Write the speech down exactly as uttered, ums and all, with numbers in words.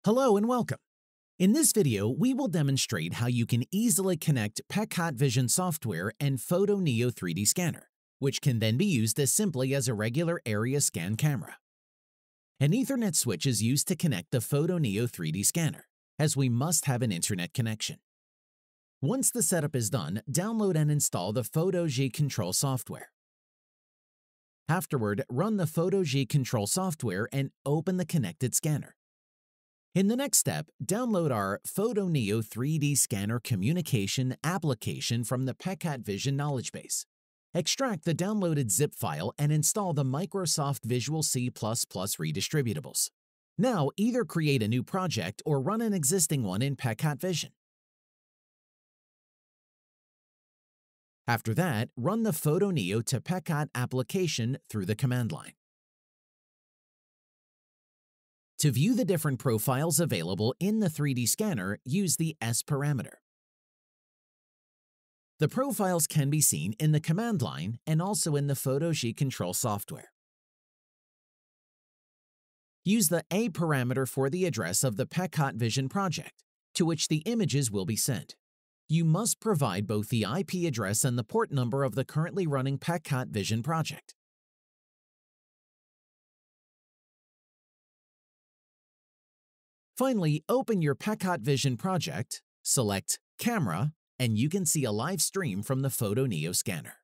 Hello and welcome. In this video, we will demonstrate how you can easily connect PEKAT Vision software and Photoneo three D scanner, which can then be used as simply as a regular area scan camera. An Ethernet switch is used to connect the Photoneo three D scanner, as we must have an internet connection. Once the setup is done, download and install the Photoneo control software. Afterward, run the Photoneo control software and open the connected scanner. In the next step, download our Photoneo three D Scanner Communication application from the PEKAT Vision knowledge base. Extract the downloaded zip file and install the Microsoft Visual C plus plus redistributables. Now, either create a new project or run an existing one in PEKAT Vision. After that, run the Photoneo to PEKAT application through the command line. To view the different profiles available in the three D scanner, use the S parameter. The profiles can be seen in the command line and also in the Photoneo control software. Use the A parameter for the address of the PEKAT Vision project, to which the images will be sent. You must provide both the I P address and the port number of the currently running PEKAT Vision project. Finally, open your PEKAT Vision project, select Camera, and you can see a live stream from the Photoneo scanner.